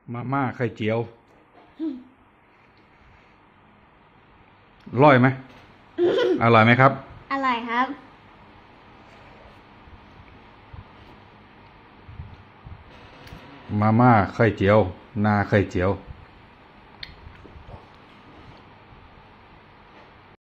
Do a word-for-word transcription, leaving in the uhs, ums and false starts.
มาม่าไข่เจียวอร่อยไหมอร่อยไหมครับอร่อยครับมาม่าไข่เจียวนาไข่เจียว